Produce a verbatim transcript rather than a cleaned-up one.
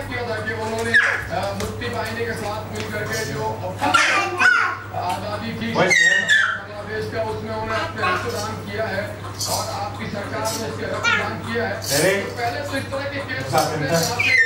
किया था कि उन्होंने मुफ्ती बाहिनी के साथ मिलकर के जो आज़ादी थी बांग्लादेश का, उसमें उन्होंने अपने रक्तदान किया है और आपकी सरकार ने इसके रक्तदान किया है। तो पहले तो इस तरह के केस